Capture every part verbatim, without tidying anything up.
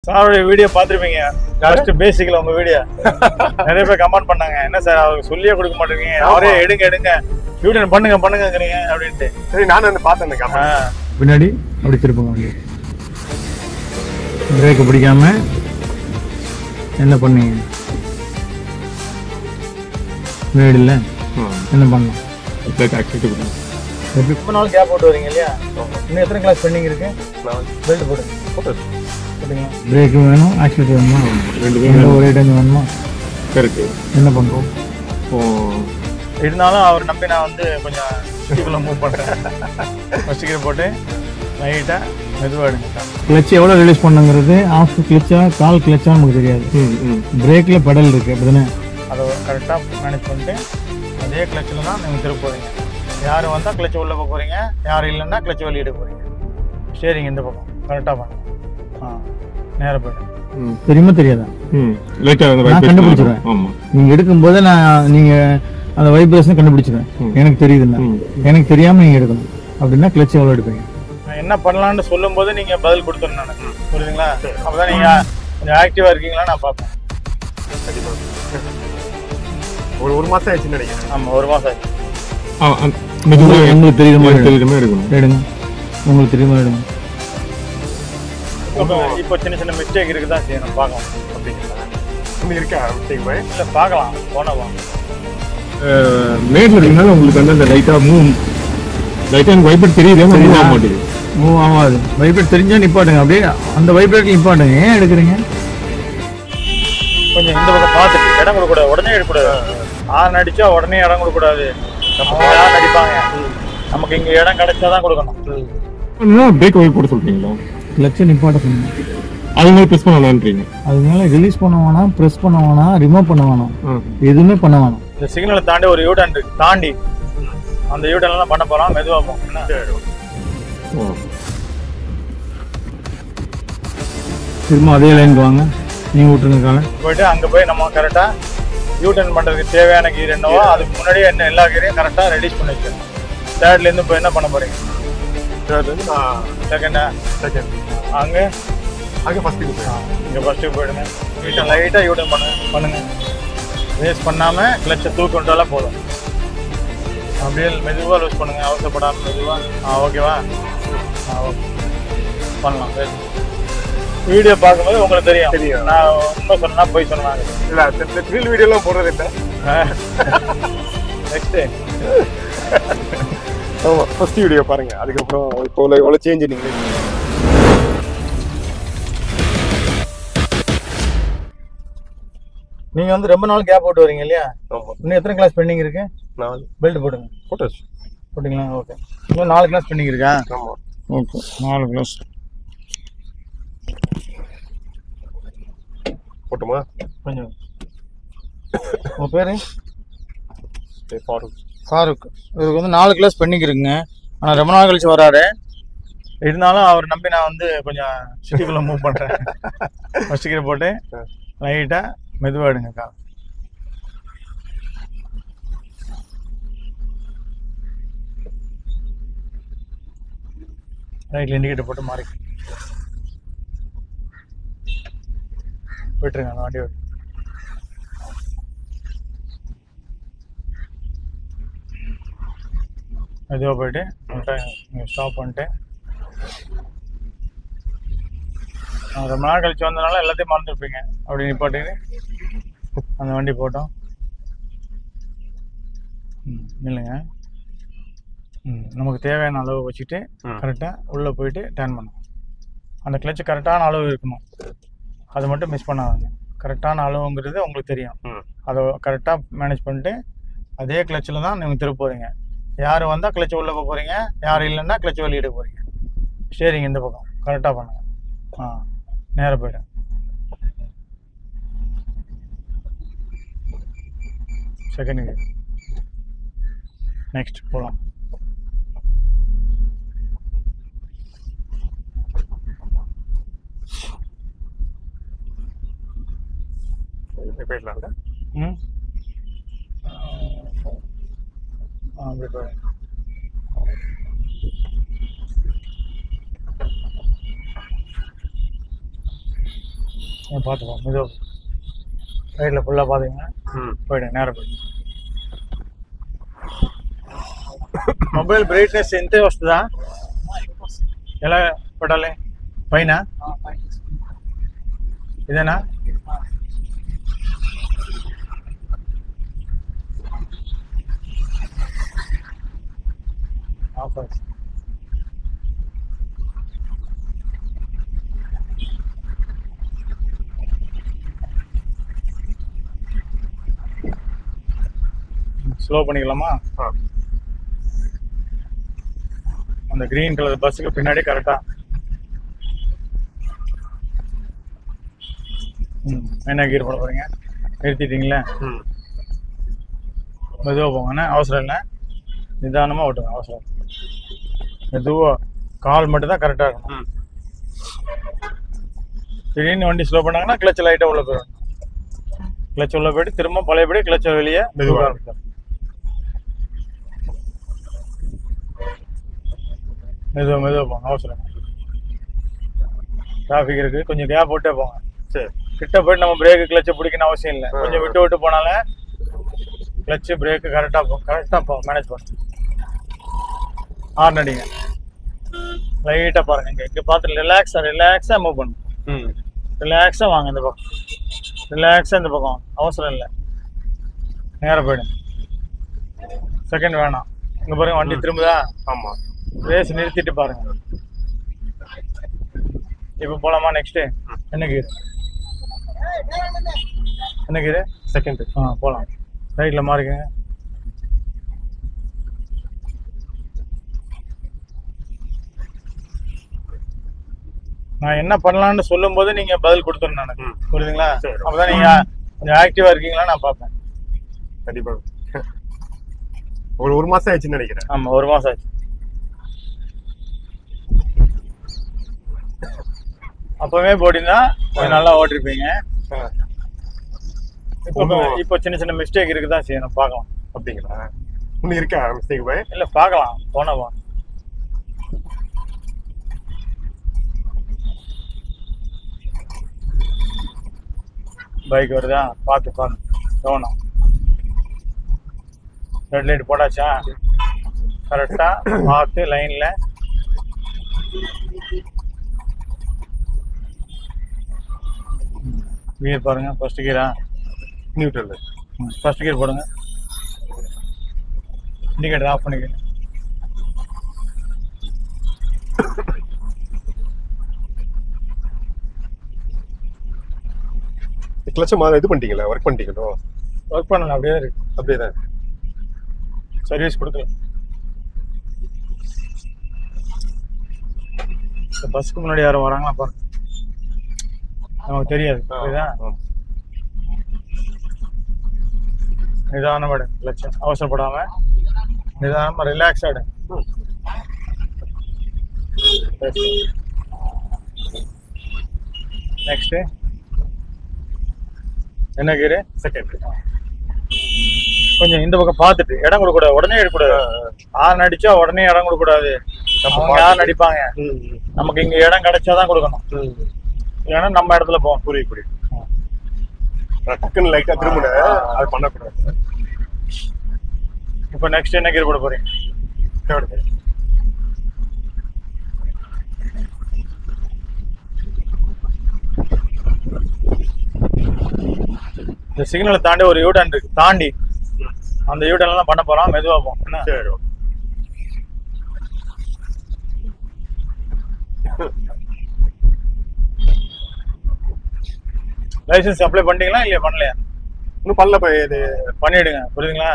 சாரோட வீடியோ பார்த்துருப்பீங்க. ஃபர்ஸ்ட் பேசிக்கல உங்க வீடியோ நிறைய பேர் கமெண்ட் பண்ணாங்க, என்ன சார் அவருக்கு சொல்லியே கொடுக்க மாட்டேங்க, அவரே எடுங்க எடுங்க யூடியூப் பண்ணுங்க பண்ணுங்கிறீங்க அப்படின்ட்டு. சரி நானும் வந்து பார்த்தேன். பின்னாடி அப்படி திருப்புங்க வண்டி. பிரேக்கு பிடிக்காம என்ன பண்ணீங்க? வீடு இல்லை என்ன பண்ணலாம்? ரொம்ப நாள் கேப் போட்டு வரீங்க இல்லையா? இன்னும் எத்தனை கிளாஸ் பெண்டிங் இருக்கு? பெல்ட் போடுங்க. போட்டுங்களா? பிரேக்கு வேணும், ஆக்சிலேட்டர் வேணுமா? ரெண்டு ஒரே டைம் வேணுமா? இருக்கு. என்ன பண்ணுறோம்? இருந்தாலும் அவர் நம்பி நான் வந்து கொஞ்சம் சிட்டிக்குள்ள மூவ் பண்ணுறேன். ஃபர்ஸ்ட் கியர் போட்டு லைட்டாக மெதுவாக எடுங்க. கிளச் எவ்வளோ ரிலீஸ் பண்ணுங்கிறது ஆஃப் கிளச்சா கால் கிளச்சா நமக்கு தெரியாது. பிரேக்கில் பெடல் இருக்குது அப்படி தானே? அதை கரெக்டாக மேனேஜ் பண்ணிட்டு அதே கிளச்சில் தான் நீங்கள் திரும்ப போகிறீங்க. யார் வந்தால் கிளச்சை உள்ளே போக போகிறீங்க, யார் இல்லைன்னா கிளச்சை வெளியிட போகிறீங்க. ஸ்டேரிங் இந்த பக்கம் கரெக்டாக பண்ணுங்க. ஆ நேராக போய்ட்டு தெரியுமா தெரியாதா? நான் கண்டுபிடிச்சிடுவேன். நீங்கள் எடுக்கும்போது நான் நீங்கள் அந்த வைப்ரேஷன் கண்டுபிடிச்சிடுவேன். எனக்கு தெரியுதுல்ல, எனக்கு தெரியாமல் நீங்கள் எடுக்கணும் அப்படின்னா கிளச் எவ்வளோ எடுப்பீங்க? நான் என்ன பண்ணலான்னு சொல்லும் போது நீங்கள் பதில் கொடுத்துருங்க. எனக்கு புரியுதுங்களா? அப்போ தான் நீங்கள் கொஞ்சம் ஆக்டிவாக இருக்கீங்களா நான் பார்ப்பேன். ஒரு ஒரு மாதம் ஆயிடுச்சுன்னு நினைக்கிறேன். ஆமாம், ஒரு மாதம் ஆச்சு. உங்களுக்கு தெரியுற மாதிரி தெரியுற மாதிரி எடுக்கணும். எடுங்க, உங்களுக்கு தெரியுற மாதிரி எடுங்க. இப்போ சின்ன சின்ன மிஸ்டேக் இருக்கு தான் செய்யணும், பார்க்கலாம். அப்படிங்களா? உங்களுக்கு இருக்கா மிஸ்டேக் போய்? இல்லை பார்க்கலாம், போனால் வாங்க. மேட்ல இருக்கனால உங்களுக்கு வந்து அந்த லைட்டாக மூவ் லைட்டாக எனக்கு வைப்ரேட் தெரியுது, மூவ் ஆக மாட்டேங்குது. மூவ் ஆகாது. வைப்ரேட் தெரிஞ்சால் நிப்பாட்டுங்க, அப்படியே அந்த வைப்ரேட் நிப்பாட்டுங்க. ஏன் எடுக்கிறீங்க? கொஞ்சம் இந்த பக்கம் பார்த்துட்டு இடம் கொடுக்கூடாது, உடனே எடுக்கக்கூடாது. ஆறு நடிச்சா உடனே இடம் கொடுக்கூடாது. நம்ம யார் நடிப்பாங்க, நமக்கு இங்கே இடம் கிடைச்சா தான் கொடுக்கணும். பிரேக் வைப் போட சொல்றீங்களா? கிளச்சை நிப்பாட்ட சொன்னீங்க, அதுமாதிரி ப்ரெஸ் பண்ண வேணான்றீங்க. அதனால ரிலீஸ் பண்ண வேணாம், ப்ரெஸ் பண்ண வேணாம், ரிமூவ் பண்ண வேணாம், எதுவுமே பண்ண வேணாம். இந்த சிக்னலை தாண்டி ஒரு யூட்டன் இருக்கு, தாண்டி அந்த யூட்டன்லாம் பண்ண போகிறோம். மெதுவாக போகும். திரும்ப அதே லைனுக்கு வாங்க, நீங்கள் விட்டுருங்க காலை. போயிட்டு அங்கே போய் நம்ம கரெக்டாக யூட்டன் பண்ணுறதுக்கு தேவையான கீர் என்னவோ அதுக்கு முன்னாடியே என்ன எல்லா கீரையும் கரெக்டாக ரெடியூஸ் பண்ணி வச்சுருங்க. தேர்ட்லேருந்து இப்போ என்ன பண்ண போகிறீங்க? தேர்ட்லேருந்து நான் செகண்டா? செகண்ட். அங்கே அங்கே ஃபஸ்ட்டுக்கு போயிடும். இங்கே ஃபஸ்ட்டுக்கு போயிடுங்க. யூட்டன் லைட்டாக யூட்டன் பண்ணுங்க பண்ணுங்கள் ரேஸ் பண்ணாமல் கிளச்சை தூக்கி விட்டாலும் போதும். அப்படியே மெதுவாக லூஸ் பண்ணுங்கள், அவசரப்படாமல் மெதுவாக. ஆ ஓகேவா? ஆ ஓகே, பண்ணலாம். சரி, வீடியோ பார்க்கும்போது உங்களுக்கு தெரியும் தெரியும் நான் உண்மை சொன்னா போய் சொன்னாங்க. இல்லை இந்த த்ரில் வீடியோலாம் போடுறது இல்லை. நெக்ஸ்ட்டு ஆமாம், ஃபர்ஸ்ட் வீடியோ பாருங்க. அதுக்கப்புறம் இப்போ எவ்வளோ சேஞ்ச் நீங்கள் நீங்கள் வந்து ரொம்ப நாள் கேப் போட்டு வரீங்க இல்லையா? ஆமாம். இன்னும் எத்தனை கிளாஸ் பெண்டிங் இருக்கு? நாலு. பெல்ட் போடுங்க. போட்டாச்சு. போட்டிங்களா? ஓகே. இன்னும் நாலு கிளாஸ் பெண்டிங் இருக்கா? ஆமாம். ஓகே, நாலு கிளாஸ் போட்டுமா? கொஞ்சம். உங்கள் பேர்? ஃபாரூக். ஃபாரூக். இவருக்கு வந்து நாலு கிளாஸ் பெண்டிங் இருக்குங்க. ஆனால் ரொம்ப நாள் கழிச்சு வராரு. இருந்தாலும் அவர் நம்பி நான் வந்து கொஞ்சம் சிட்டிக்குள்ளே மூவ் பண்ணுறேன். ஃபர்ஸ்ட் கியர் போட்டு லைட்டாக மெதுவாக எடுங்கக்கா. ரைட்டில் இண்டிகேட்டர் போட்டு மாறி போய்ட்டுருங்க அந்த வண்டி. மெதுவாக போயிட்டு ஸ்டாப் பண்ணிட்டு ரொம்ப நாள் கழிச்சு வந்ததுனால எல்லாத்தையும் மறந்துருப்பீங்க. அப்படி நிப்பாட்டிட்டு அந்த வண்டி போட்டோம். ம் இல்லைங்க. ம் நமக்கு தேவையான அளவு வச்சுட்டு கரெக்டாக உள்ளே போயிட்டு டர்ன் பண்ணணும். அந்த கிளச்சு கரெக்டான அளவு இருக்கணும், அதை மட்டும் மிஸ் பண்ணாதீங்க. கரெக்டான அளவுங்கிறது உங்களுக்கு தெரியும், அதை கரெக்டாக மேனேஜ் பண்ணிட்டு அதே கிளச்சில் தான் நீங்கள் திரும்ப போகிறீங்க. யார் வந்தால் கிளச்சு உள்ளே போக போகிறீங்க, யார் இல்லைன்னா கிளச்சு வெளியிட போகிறீங்க. ஸ்டேரிங் இந்த பக்கம் கரெக்டாக பண்ணுங்கள். ஆ நேராக போய்டும். செகண்ட் நெக்ஸ்ட் போகலாம். போயிடலாம்ல. ம் அப்படி போய் நீங்கள் பார்த்துப்போம் மெதுவாக ரைட்டில் ஃபுல்லாக பார்த்தீங்கன்னா ம் போயிடுங்க நேரம் போயிடுங்க. మొబైల్ బ్రైట్నెస్ ఎంతే వస్తుందా ఎలా పడాలి పైన ఇదేనా ஸ்லோ பண்ணிக்கலாமா? அந்த கிரீன் கலர் பஸ்ஸுக்கு பின்னாடி கரெக்டா ம் என்ன கீர் போட போறீங்க? நிறுத்திட்டீங்களா? ம் மெதுவாக போங்கண்ணே, அவசரம் இல்லை, நிதானமாக ஓட்டுங்க. அவசரம் மெதுவாக, கால் மட்டும் தான் கரெக்டாக இருக்கணும். ம் திடீர்னு வண்டி ஸ்லோ பண்ணாங்கன்னா கிளச் லைட்டாக உள்ள போயிடும். கிளச் உள்ள போயிட்டு திரும்ப பழையபடி கிளச்சை வெளியே மெதுவாக இருக்கும். மெதுவாக மெதுவாக போங்க, அவசரம். டிராஃபிக் இருக்குது, கொஞ்சம் கேப் விட்டே போங்க. சரி. கிட்ட போயிட்டு நம்ம பிரேக்கு கிளச்சை பிடிக்கணும் அவசியம் இல்லை. கொஞ்சம் விட்டு விட்டு போனாலே கிளச்சு பிரேக்கு கரெக்டாக போகும். கரெக்டாக போகும், மேனேஜ் பண்ணுங்க. ஹார்ன் அடிங்க, லைட்டாக பாருங்க. இங்கே இங்கே பார்த்து ரிலாக்ஸாக ரிலாக்ஸாக மூவ் பண்ணுங்க. ம் ரிலாக்ஸாக வாங்க இந்த பக்கம், ரிலாக்ஸாக இந்த பக்கம், அவசரம் இல்லை, நேராக போயிடுங்க. செகண்ட் வேணாம். இங்கே பாருங்க வண்டி திரும்புதா? ஆமாம். ரேஸ் நிறுத்திட்டு பாருங்க. இப்போ போலாமா? நெக்ஸ்ட்டு என்ன கீர்? என்ன கீர்? செகண்ட். ஆ போகலாம். ரைட்டில் மாறிக்கங்க. நான் என்ன பண்ணலான்னு சொல்லும் போது நீங்க பதில் கொடுத்துருங்க எனக்கு. ம். புரியுதுங்களா? சரி. அப்பதான் நீங்க கொஞ்சம் ஆக்டிவா இருக்கீங்களா நான் பார்ப்பேன். கண்டிப்பா. ஒரு ஒரு மாசம் ஆயிடுச்சுன்னு நினைக்கிறேன். ஆமா, ஒரு மாசம் ஆச்சு. அப்பவே போட்டிருந்தா கொஞ்சம் நல்லா ஓட்டிருப்பீங்க. இப்போ இப்போ சின்ன சின்ன மிஸ்டேக் இருக்குதான் செய்யணும், பார்க்கலாம். அப்படிங்களா? இன்னும் இருக்கா மிஸ்டேக் போய்? இல்ல பார்க்கலாம், போனவா. பைக் வருதா? பார்த்து பார்த்து கவனம். ரெட் லைட் போட்டாச்சா? கரெக்டா பார்த்து லைன்ல. கியர் பாருங்க, ஃபர்ஸ்ட் கியரா? நியூட்ரல். ஃபர்ஸ்ட் கியர் போடுங்க. இண்டிகேட்டர் ஆஃப் பண்ணிக்கங்க. கிளட்ச மாதிரி இது பண்ணிட்டீங்களா? ஒர்க் பண்ணிட்டீங்களோ? ஒர்க் பண்ணல, அப்படியே இருக்கு. அப்படியே தான் சர்வீஸ் கொடுக்கல. இந்த பஸ்ஸுக்கு முன்னாடி யாரும் வராங்களா பாருங்க, நமக்கு தெரியாது. புரியுதா? நிதானமா லட்சம், அவசரப்படாம நிதானமா ரிலாக்ஸாடு. நெக்ஸ்ட் என்ன கீரு? செகண்ட். கொஞ்சம் இந்த பக்கம் பார்த்துட்டு இடம் கொடுக்க கூடாது, உடனே எடுக்கக்கூடாது. ஆறு அடிச்சா உடனே இடம் கொடுக்க கூடாது. அவங்க யார் நடிப்பாங்க, நமக்கு இங்க இடம் கிடைச்சாதான் கொடுக்கணும். ஏன்னா நம்ம இடத்துல போவோம். புரியுது புரியுது. டக்குன்னு லைட்டா திரும்பின அது பண்ணக்கூடாது. இப்போ நெக்ஸ்ட் என்ன கீர் போட போறீங்க? தேர்ட். இந்த சிக்னலை தாண்டி ஒரு யூட்டன் இருக்கு, தாண்டி அந்த யூட்டன் எல்லாம் பண்ண போறோம். மெதுவா போகும். என்ன? சரி. லைசன்ஸ் அப்ளை பண்ணிட்டீங்களா இல்லையா? பண்ணலையா? இன்னும் பண்ணல. போய் இது பண்ணிடுங்க. புரியுதுங்களா?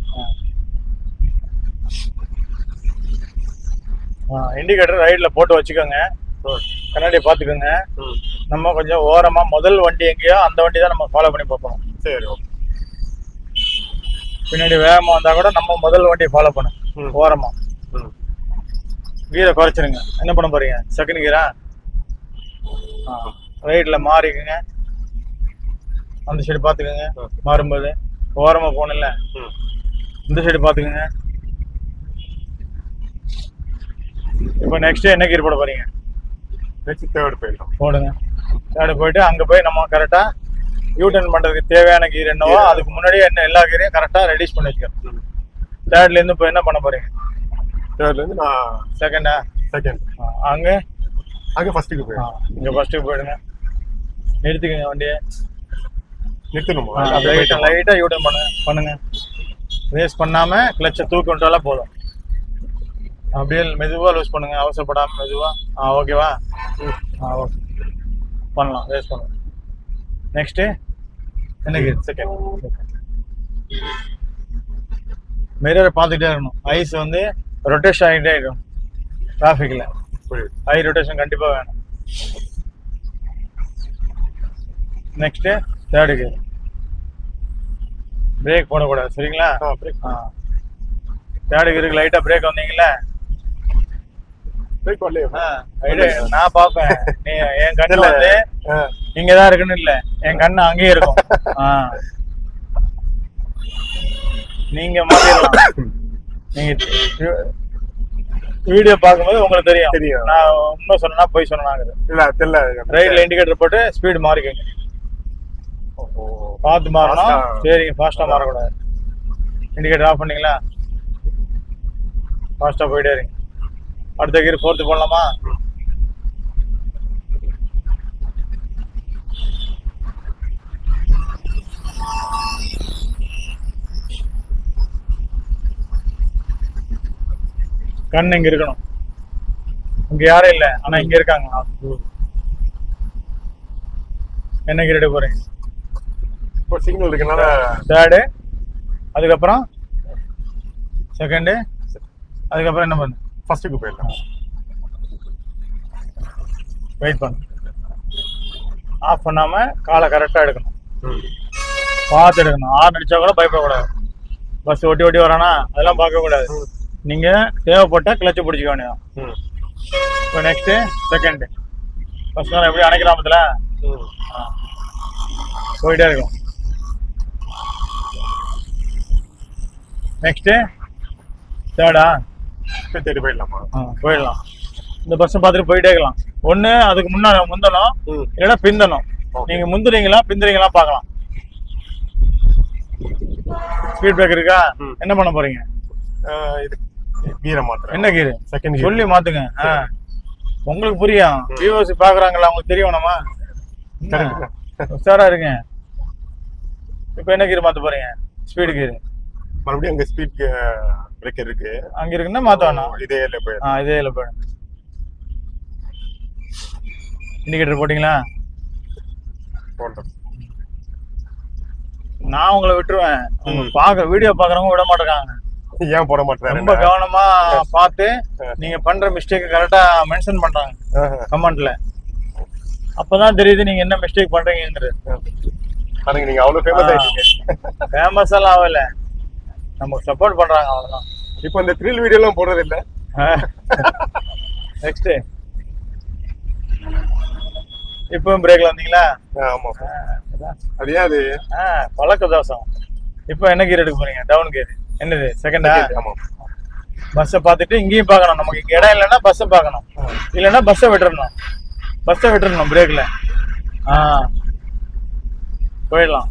இண்டிகேட்டர் ரைட்ல போட்டு வச்சுக்கோங்க. கண்ணாடியை பார்த்துக்கோங்க. நம்ம கொஞ்சம் ஓரமா முதல் வண்டி எங்கேயோ அந்த வண்டி தான் நம்ம ஃபாலோ பண்ணி பார்ப்போம். சரி. பின்னாடி வேகமா வந்தா கூட நம்ம முதல் வண்டியை ஃபாலோ பண்ணுங்க ஓரமா. கீரை குறைச்சிருங்க. என்ன பண்ண போறீங்க? செகண்ட் கீரா? ரைட்ல மாறிக்குங்க. அந்த சைடு பார்த்துக்கோங்க. மாறும்போது ஓரமா போகணும்ல, இந்த சைடு பார்த்துக்கோங்க. இப்போ நெக்ஸ்ட் என்ன கீர் போட போறீங்க? நெக்ஸ்ட் தேர்ட் போயிடலாம். போடுங்க. தேர்டு போயிட்டு அங்கே போய் நம்ம கரெக்டாக யூ டர்ன் பண்ணுறதுக்கு தேவையான கீர் என்னவோ அதுக்கு முன்னாடியே என்ன எல்லா கீரையும் கரெக்டாக ரெடியூஸ் பண்ணி வச்சுக்கிறோம். தேர்ட்லேருந்து இப்போ என்ன பண்ண போகிறீங்க? தேர்ட்லேருந்து நான் செகண்டா? செகண்ட். அங்கே அங்கே ஃபஸ்ட்டுக்கு போயிடும். இங்கே ஃபஸ்ட்டுக்கு போயிடுங்க. நிறுத்திக்கங்க வண்டியை. நிறுத்தணுமா? லைட்டாக லைட்டாக யூ டர்ன் பண்ணுங்க பண்ணுங்க ரேஸ் பண்ணாமல் கிளச்சை தூக்கி விட்டாலே போதும். அப்படியே மெதுவாக லூஸ் பண்ணுங்க, அவசரப்படாமல் மெதுவாக. ஆ ஓகேவா? ஆ ஓகே பண்ணலாம், ரேஸ் பண்ணலாம். நெக்ஸ்ட்டு என்னக்கு? செகண்ட். மிரரை பார்த்துக்கிட்டே இருக்கணும். ஐஸ் வந்து ரொட்டேஷன் ஆகிட்டே இருக்கும் டிராஃபிக்கில். ஐ ரொட்டேஷன் கண்டிப்பாக வேணும். Next third gear. பிரேக் போடக்கூடாது சரிங்களா? ஆ தேர்டு கியருக்கு லைட்டாக பிரேக் வந்தீங்களா? பிரேக் வரலையே. நான் பார்ப்பேன். நீ என் கண்ணு வந்து இங்கே தான் இருக்குன்னு இல்லை, என் கண்ணு அங்கேயே இருக்கும். ஆ நீங்கள் மாற்றிடலாம். நீங்கள் வீடியோ பார்க்கும்போது உங்களுக்கு தெரியும். தெரியும். நான் இன்னும் சொன்னா போய் சொன்னாங்க. இல்லை தெரியல. ரைட்ல இண்டிகேட்டர் போட்டு ஸ்பீடு மாறிக்கங்க. பார்த்து மாறணும். சரிங்க, ஃபாஸ்ட்டாக மாறக்கூடாது. இண்டிகேட்டர் ஆஃப் பண்ணீங்களா? ஃபாஸ்ட்டாக போயிட்டே இருங்க. அடுத்த கீர் ஃபோர்த்து போடலாமா? கண் இங்க இருக்கணும். இங்க யாரும் இல்லை, ஆனா இங்க இருக்காங்க. என்ன கீர் எடுக்க போறீங்க? இப்போ சிக்னல் இருக்கனால தேர்டு, அதுக்கப்புறம் செகண்டு, அதுக்கப்புறம் என்ன பண்ணு? ஃபர்ஸ்ட்டுக்கு போயிடலாம். வெயிட் பண்ணு. ஆஃப் பண்ணாம காலை கரெக்டாக எடுக்கணும். பார்த்து எடுக்கணும். ஆறு அடிச்சா கூட பயப்படக்கூடாது. பஸ் ஒட்டி ஒட்டி வரானா அதெல்லாம் பார்க்கக்கூடாது. நீங்க தேவைப்பட்ட கிளச்சு பிடிச்சிக்க வேண்டியதான். இப்போ நெக்ஸ்ட்டு செகண்டு. ஃபர்ஸ்ட் நேரம் எப்படி அணைக்கிராமத்தில் போயிட்டே இருக்கும். நெக்ஸ்ட்டு தேர்டா? தேடி போயிடலாமா? போயிடலாம். இந்த பஸ்ஸை பார்த்துட்டு போயிட்டே இருக்கலாம். ஒன்று அதுக்கு முன்னாடி முந்தணும், இல்லைன்னா பிந்தணும். நீங்க முந்துறீங்களா பிந்துறீங்களா பார்க்கலாம். ஸ்பீட் பிரேக் இருக்கா? என்ன பண்ண போறீங்க? இது கீரை மாத்துறேன். என்ன கீரு? செகண்ட் சொல்லி மாத்துங்க. உங்களுக்கு புரியும். வியூவர்ஸ் பாக்குறாங்களா, உங்களுக்கு தெரியும். நம்ம உஷாரா இருங்க. இப்போ என்ன கீர் மாத்த போறீங்க? Speed gear. மறுபடியும் அங்க ஸ்பீட் பிரேக்கர் இருக்கு, அங்க இருக்குன்னா மாத்த வேணாம். இதே இல்ல போயிடும். ஆ இதே இல்ல போயிடும். இண்டிகேட்டர் போட்டீங்களா? போட்டோம். நான் உங்களை விட்டுருவேன். பாக்க வீடியோ பாக்குறவங்க விட மாட்டேங்காங்க. ஏன் போட மாட்டேன்? ரொம்ப கவனமா பார்த்து நீங்க பண்ற மிஸ்டேக் கரெக்டா மென்ஷன் பண்றாங்க கமெண்ட்ல. அப்பதான் தெரியுது நீங்க என்ன மிஸ்டேக் பண்றீங்கிறது. அதுக்கு நீங்க அவ்வளவு ஃபேமஸ் ஆயிட்டீங்க. ஃபேமஸ் எல்லாம் ஆகல, நமக்கு சப்போர்ட் பண்றாங்க அவ்வளவுதான். இப்போ இந்த த்ரில் வீடியோ எல்லாம் போடுறது இல்ல. நெக்ஸ்ட் இப்போ பிரேக்ல வந்தீங்களா? ஆமா. அது ஏன் அது பழக்க தோசம். இப்போ என்ன கீர் எடுக்க போறீங்க? Down gear. என்னது? செகண்டா? ஆமா. பஸ்ஸை பார்த்துட்டு இங்கேயும் பார்க்கணும். நமக்கு இங்கே இடம் இல்லைன்னா பஸ்ஸை பார்க்கணும், இல்லைன்னா பஸ்ஸை விட்டுறணும். பஸ்ஸை விட்டுறணும் பிரேக்ல. ஆ போயிடலாம்.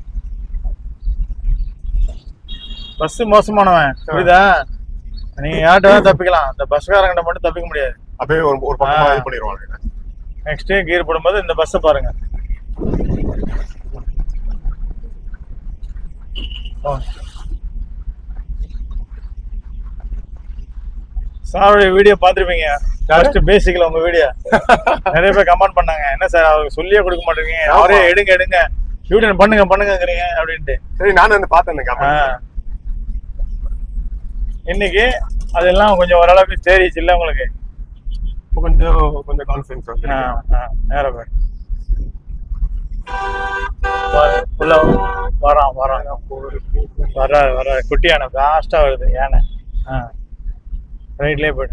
பஸ் மோசமானவன் புரியுதா? நீங்க யார்கிட்ட வேணா தப்பிக்கலாம், இந்த பஸ்காரங்கிட்ட மட்டும் தப்பிக்க முடியாது. அப்படியே ஒரு ஒரு பக்கமா இது பண்ணிடுவாங்க. நெக்ஸ்ட் கீர் போடும்போது இந்த பஸ்ஸை பாருங்க. சாருடைய வீடியோ பார்த்துருப்பீங்க. ஃபர்ஸ்ட் பேசிக்கல உங்க வீடியோ நிறைய பேர் கமெண்ட் பண்ணாங்க, என்ன சார் அவருக்கு சொல்லியே கொடுக்க மாட்டேங்க, அவரே எடுங்க எடுங்க யூடியூப் பண்ணுங்க பண்ணுங்கிறீங்க அப்படின்ட்டு. சரி, நானும் வந்து பார்த்தேன். இன்னைக்கு அதெல்லாம் கொஞ்சம் ஓரளவுக்கு தெரியுச்சு இல்லை உங்களுக்கு? கொஞ்சம் கொஞ்சம் கான்ஃபிடன்ஸ் வந்து நேரம் போய் உள்ள வரான் வரான் வர வர குட்டி யானை ஃபாஸ்டா வருது. யானை ஆ ரைட்லேயே போய்டு.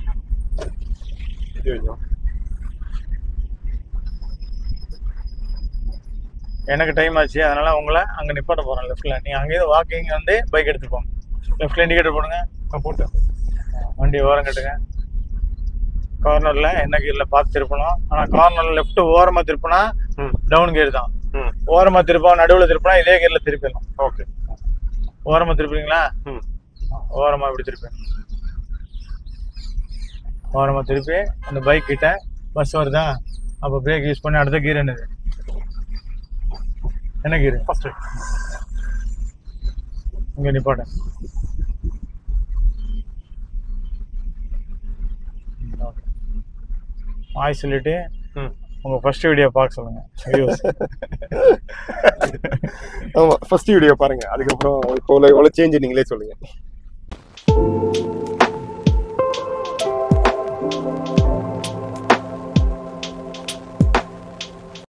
எனக்கு டைம் ஆச்சு, அதனால உங்களை அங்கே நிப்பாட்ட போகிறேன் லெஃப்டில். நீங்கள் அங்கேயும் வாக்கிங் வந்து பைக் எடுத்துப்போங்க. லெஃப்டில் இண்டிகேட்டர் போடுங்க. போட்டேன். வண்டி ஓரம் கட்டுங்க. கார்னர்ல என்ன கீர்ல பார்த்து திருப்பணும். ஆனா கார்னர்ல லெஃப்ட் ஓரமா திருப்பினா டவுன் கியர் தான். ஓரமா திருப்போம், நடுவுல திருப்பினா இதே கீர்ல திருப்பிடலாம். ஓகே, ஓரமா திருப்பிங்களா? ஓரமா இப்படி திருப்பி ஓரமா திருப்பி அந்த பைக் கிட்ட பஸ் வருதா, அப்போ பிரேக் யூஸ் பண்ணி அடுத்த கீர் என்னது, என்ன கீர்? ஃபர்ஸ்ட் இங்க நிப்பாட்டேன். ஆய் சொல்லிட்டு உங்க ஃபர்ஸ்ட் வீடியோ பார்க்க சொல்லுங்க. ஆமா, ஃபர்ஸ்ட் வீடியோ பாருங்க, அதுக்கப்புறம் இப்போ எவ்வளவு சேஞ்ச் நீங்களே சொல்லுங்க.